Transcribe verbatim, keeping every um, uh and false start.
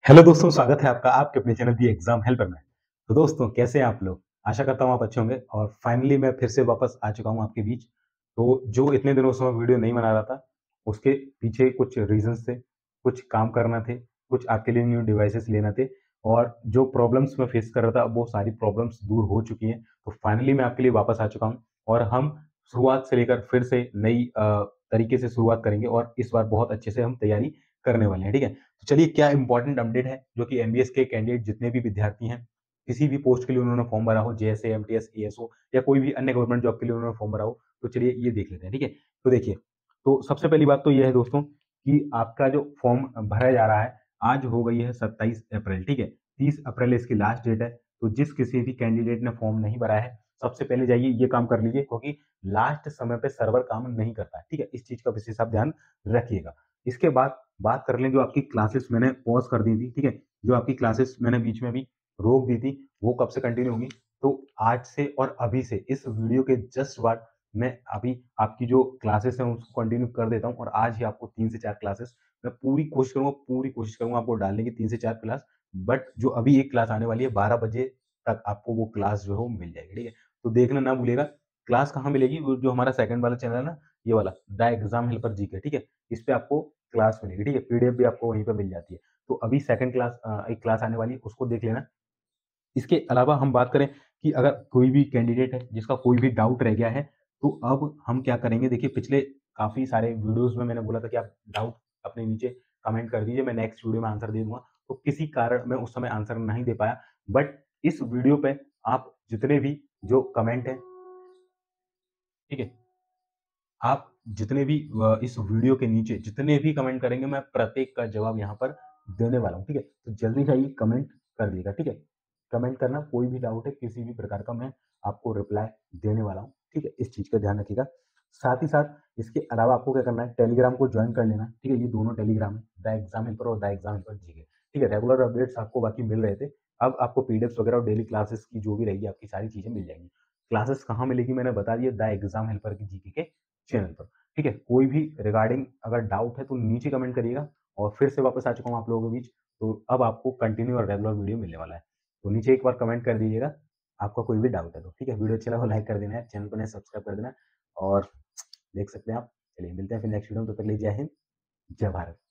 Hello दोस्तों, स्वागत है आपका आपके अपने चैनल दी एग्जाम हेल्पर में। तो दोस्तों, कैसे हैं आप लोग? आशा करता हूँ आप अच्छे होंगे और फाइनली मैं फिर से वापस आ चुका हूँ आपके बीच। तो जो इतने दिनों से मैं वीडियो नहीं बना रहा था, उसके पीछे कुछ रीजंस थे, कुछ काम करना थे, कुछ आपके लिए न्यू डिवाइसेस लेना थे और जो प्रॉब्लम्स मैं फेस कर रहा था, वो सारी प्रॉब्लम्स दूर हो चुकी हैं। तो फाइनली मैं आपके लिए वापस आ चुका हूँ और हम शुरुआत से लेकर फिर से नई अ, तरीके से शुरुआत करेंगे और इस बार बहुत अच्छे से हम तैयारी करने वाले हैं, ठीक है? तो चलिए, क्या इंपॉर्टेंट अपडेट है जो कि एमबीएस के कैंडिडेट जितने भी विद्यार्थी हैं, किसी भी पोस्ट के लिए उन्होंने फॉर्म भरा हो, जेएसए, एमटीएस, एएसओ या कोई भी अन्य गवर्नमेंट जॉब के लिए उन्होंने फॉर्म भरा हो, तो चलिए ये देख लेते हैं, ठीक है? तो देखिए, तो सबसे पहली बात तो ये है दोस्तों कि आपका जो फॉर्म भरा जा रहा है, आज हो गई है सत्ताईस अप्रैल, ठीक है? तीस अप्रैल इसकी लास्ट डेट है, तो जिस किसी भी कैंडिडेट ने फॉर्म नहीं भरा है, सबसे पहले जाइए ये काम कर लीजिए क्योंकि लास्ट समय पे सर्वर काम नहीं करता है, ठीक है? इस चीज़ का विशेष आप ध्यान रखिएगा। इसके बाद बात कर लें जो आपकी क्लासेस मैंने पॉज़ कर दी थी, ठीक है? जो आपकी क्लासेस मैंने बीच में अभी रोक दी थी, वो कब से कंटिन्यू होंगी? तो आज से और अभी से इस वीडियो के जस्ट बाद मैं अभी आपकी जो क्लासेस हैं उसको कंटिन्यू कर देता हूँ और आज ही आपको तीन से चार क्लासेस मैं पूरी कोशिश करूँगा पूरी कोशिश करूँगा आपको डालने की तीन से चार क्लास। बट जो अभी एक क्लास आने वाली है बारह बजे तक आपको वो क्लास जो है वो मिल जाएगी, ठीक है? तो देखना ना भूलिएगा। क्लास कहाँ मिलेगी? वो जो हमारा सेकंड वाला चैनल है ना, ये वाला द एग्ज़ाम हेल्पर जीके, ठीक है? इस पे आपको क्लास मिलेगी, ठीक है? पीडीएफ भी आपको वहीं पे मिल जाती है। तो अभी सेकंड क्लास अ, एक क्लास आने वाली है, उसको देख लेना। इसके अलावा हम बात करें कि अगर कोई भी कैंडिडेट है जिसका कोई भी डाउट रह गया है, तो अब हम क्या करेंगे? देखिए, पिछले काफ़ी सारे वीडियोज़ में मैंने बोला था कि आप डाउट अपने नीचे कमेंट कर दीजिए, मैं नेक्स्ट वीडियो में आंसर दे दूँगा। तो किसी कारण मैं उस समय आंसर नहीं दे पाया, बट इस वीडियो पे आप जितने भी जो कमेंट हैं, ठीक है? आप जितने भी अ, इस वीडियो के नीचे जितने भी कमेंट करेंगे, मैं प्रत्येक का जवाब यहाँ पर देने वाला हूँ, ठीक है? तो जल्दी जाइए कमेंट कर दीजिएगा, ठीक है? कमेंट करना, कोई भी डाउट है किसी भी प्रकार का, मैं आपको रिप्लाई देने वाला हूँ, ठीक है? इस चीज़ का ध्यान रखिएगा। साथ ही साथ इसके अलावा आपको क्या करना है, टेलीग्राम को जॉइन कर लेना, ठीक है? ये दोनों टेलीग्राम है, द एग्ज़ाम हेल्पर और द एग्ज़ाम हेल्पर जीके, ठीक है? रेगुलर अपडेट्स आपको बाकी मिल रहे थे, अब आपको पीडीएफ्स वगैरह और डेली क्लासेस की जो भी रहेगी आपकी सारी चीज़ें मिल जाएँगी। क्लासेस कहाँ मिलेगी मैंने बता दिया, द एग्ज़ाम हेल्पर की जीके के चैनल पर। ठीक है? कोई भी रिगार्डिंग अगर डाउट है तो नीचे कमेंट करिएगा और फिर से वापस आ चुका हूँ आप लोगों के बीच, तो अब आपको कंटिन्यू और रेगुलर वीडियो मिलने वाला है। तो नीचे एक बार कमेंट कर दीजिएगा, आपका कोई भी डाउट है तो, ठीक है? वीडियो अच्छा लगा हो लाइक कर देना है, चैनल को नया सब्सक्राइब कर देना है और देख सकते हैं आप। चलिए मिलते हैं फिर नेक्स्ट वीडियो में, तब तक के लिए जय हिंद, जय भारत।